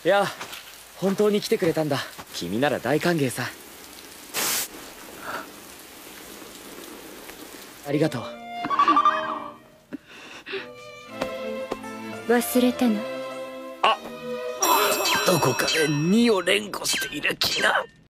いや、本当に来てくれたんだ。君なら大歓迎さ。ありがとう。 忘れたの？ あ、どこかで2を連呼している気が。